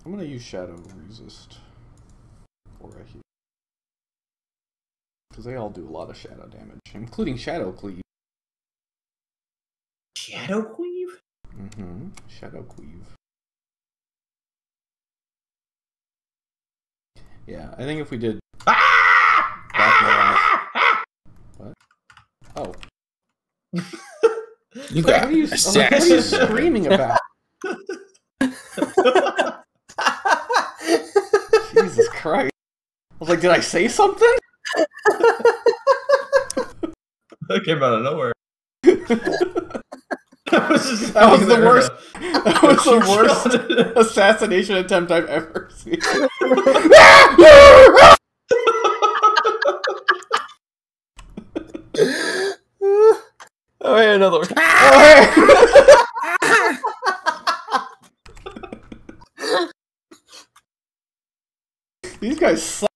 I'm gonna use Shadow Resist. Or I heal. Because they all do a lot of shadow damage, including Shadow Cleave. Shadow Cleave? Mm-hmm. Shadow Cleave. Yeah, I think if we did... What? Oh. You got what are you screaming about? Jesus Christ. I was like, did I say something? That came out of nowhere. That was the worst. That was the worst assassination attempt I've ever seen. Oh, hey, another one. These guys suck.